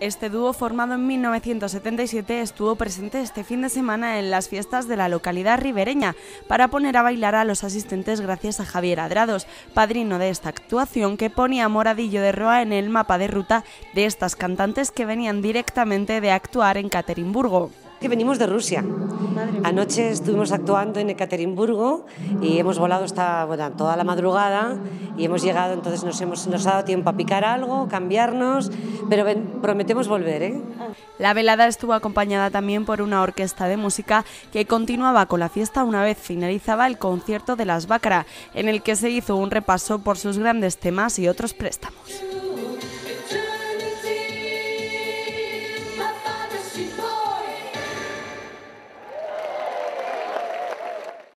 Este dúo, formado en 1977, estuvo presente este fin de semana en las fiestas de la localidad ribereña para poner a bailar a los asistentes gracias a Javier Adrados, padrino de esta actuación que ponía Moradillo de Roa en el mapa de ruta de estas cantantes que venían directamente de actuar en Ekaterimburgo. Que venimos de Rusia. Anoche estuvimos actuando en Ekaterimburgo y hemos volado toda la madrugada y hemos llegado, entonces nos ha dado tiempo a picar algo, cambiarnos, pero prometemos volver, ¿eh? La velada estuvo acompañada también por una orquesta de música que continuaba con la fiesta una vez finalizaba el concierto de las Bácara, en el que se hizo un repaso por sus grandes temas y otros préstamos.